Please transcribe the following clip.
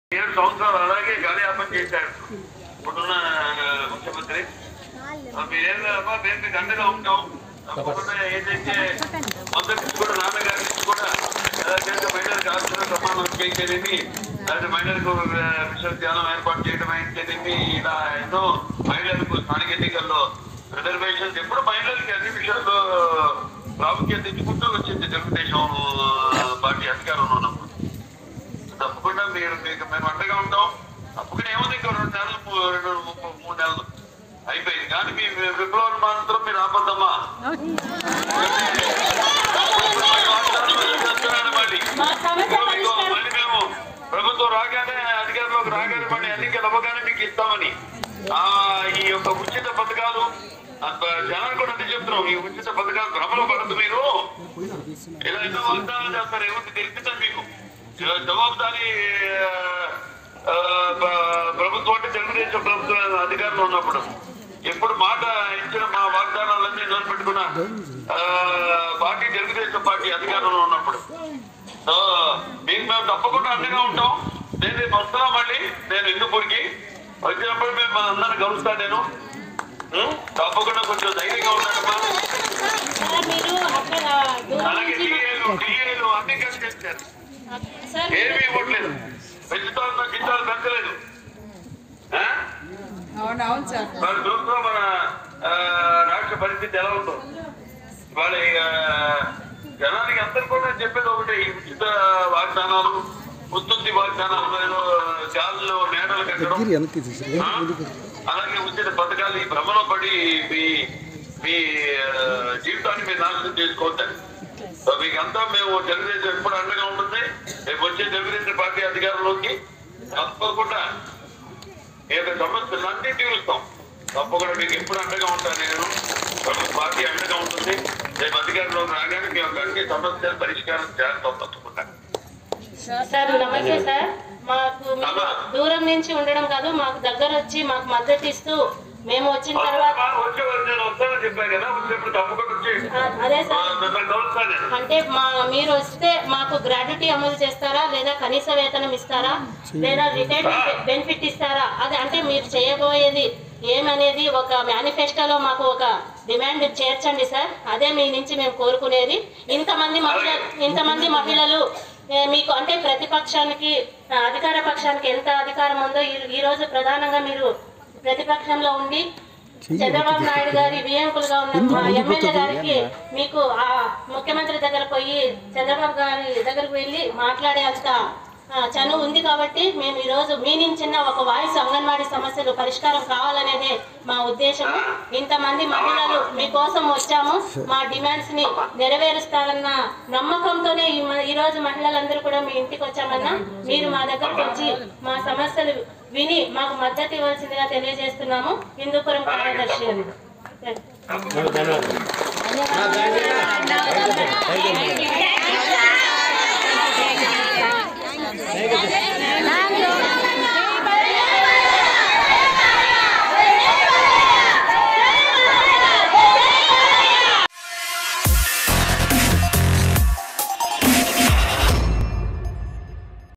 7 సంవత్సరాలు అలాగే గాలియాపన చేశారు ఇప్పుడున్న ముఖ్యమంత్రి. మీరేమో మేము మీకు అండగా ఉంటాం. తప్పకుండా ఏదైతే మొదటి కూడా నాన్నగారి నుంచి కూడా మహిళలకు ఆలోచన సమానం చేసేది, అలాంటి మహిళలకు విశ్వవిద్యాలయం ఏర్పాటు చేయడం అయితేనేమి, ఇలా ఎన్నో మహిళలకు స్థానిక ఎన్నికల్లో రిజర్వేషన్స్ ఎప్పుడు మహిళలకి అన్ని విషయాల్లో ప్రాముఖ్యత ఇచ్చుకుంటూ వచ్చింది తెలుగుదేశం పార్టీ అధికారంలో ఉన్నప్పుడు. తప్పకుండా మేము అండగా ఉంటాం. తప్పకుండా ఏముంది ఇంకా 2 నెలలు 3 నెలలు అయిపోయింది. కానీ మీ విప్లవం మాత్రం మీరు ఆపద్దమ్మా. మళ్ళీ మేము ప్రభుత్వం రాగానే అధికారంలోకి రాగానే మళ్ళీ ఎన్నికలు అవ్వగానే మీకు ఇస్తామని ఈ యొక్క ఉచిత పథకాలు జనాలు కూడా అదే చెప్తున్నాం. ఈ ఉచిత పథకాలు భ్రమలో పడద్దు. మీరు ఇలా ఎన్నో వాగ్దానాలు చేస్తారు. ఏముంది తెలుపుతాను మీకు. జవాబుదారీ ప్రభుత్వం అంటే తెలుగుదేశం ప్రభుత్వం అధికారంలో ఉన్నప్పుడు ఎప్పుడు మాట ఇచ్చిన మా వాగ్దానాలన్నీ నిలబెట్టుకున్న పార్టీ తెలుగుదేశం పార్టీ అధికారంలో ఉన్నప్పుడు మీకు మేము తప్పకుండా అండగా ఉంటాం. నేను రేపు వస్తున్నా. మళ్ళీ నేను హిందూపూర్కి వచ్చినప్పుడు మేము అందరిని కలుస్తాను. నేను తప్పకుండా కొంచెం ధైర్యంగా ఉన్నానమ్మా. అలాగే టీఏలు అన్ని కలిసి చేశారు. ఏమీ ఇవ్వట్లేదు. పెంచుతాను గింజాలు పెంచలేదు. వాళ్ళు చూస్తున్నాం మన రాష్ట్ర పరిస్థితి ఎలా ఉందో. వాళ్ళ జనానికి అందరు కూడా చెప్పేది ఒకటే, ఈ ఉచిత వాగ్దానాలు, ఉత్పత్తి వాగ్దానాలు, ఏదో గాల్లో మేడలు కట్టడం, అలాగే ఉచిత పథకాలు ఈ భ్రమలో పడి మీ జీవితాన్ని మీరు నాశనం చేసుకోవద్దని. మీకంతా మేము తెలుగుదేశం ఎప్పుడు అండగా ఉంటుంది. రేపు వచ్చే తెలుగుదేశం పార్టీ అధికారంలోకి తప్పకుండా ఈ యొక్క సమస్యలన్నీ తీరుస్తాం. తప్పకుండా మీకు ఎప్పుడు అండగా ఉంటాను. నేను పార్టీ అండగా ఉంటుంది. రేపు అధికారంలోకి రాగానే మీ యొక్క అన్ని సమస్యలు పరిష్కారం చేస్తాం తప్పకుండా. సార్ నమస్తే సార్. మాకు దూరం నుంచి ఉండడం కాదు, మాకు దగ్గర వచ్చి మాకు మద్దతు ఇస్తూ మేము వచ్చిన తర్వాత అదే సార్ అంటే మీరు వస్తే మాకు గ్రాడ్యుటీ అమలు చేస్తారా, లేదా కనీస వేతనం ఇస్తారా, లేదా రిటైర్మెంట్ బెనిఫిట్ ఇస్తారా, అదే అంటే మీరు చేయబోయేది ఏమనేది ఒక మేనిఫెస్టోలో మాకు ఒక డిమాండ్ చేర్చండి సార్. అదే మీ నుంచి మేము కోరుకునేది. ఇంతమంది మహిళలు మీకు అంటే ప్రతిపక్షానికి అధికార పక్షానికి ఎంత అధికారం ఉందో ఈ రోజు ప్రధానంగా మీరు ప్రతిపక్షంలో ఉండి చంద్రబాబు నాయుడు గారి వియంకులుగా ఉన్న మా ఎమ్మెల్యే గారికి మీకు ఆ ముఖ్యమంత్రి దగ్గర పోయి చంద్రబాబు గారి దగ్గరకు వెళ్ళి మాట్లాడే అంత చనువు ఉంది. కాబట్టి మేము ఈరోజు మీ నుంచి ఒక వాయిస్ అంగన్వాడీ సమస్యలు పరిష్కారం కావాలనేదే మా ఉద్దేశం. ఇంతమంది మహిళలు మీకోసం వచ్చాము. మా డిమాండ్స్ ని నెరవేరుస్తారన్న నమ్మకంతోనే ఈరోజు మహిళలందరూ కూడా మీ ఇంటికి వచ్చామన్నా. మీరు మా దగ్గరకు వచ్చి మా సమస్యలు విని మాకు మద్దతు ఇవ్వాల్సిందిగా తెలియజేస్తున్నాము. హిందూపురం కార్యదర్శి అని.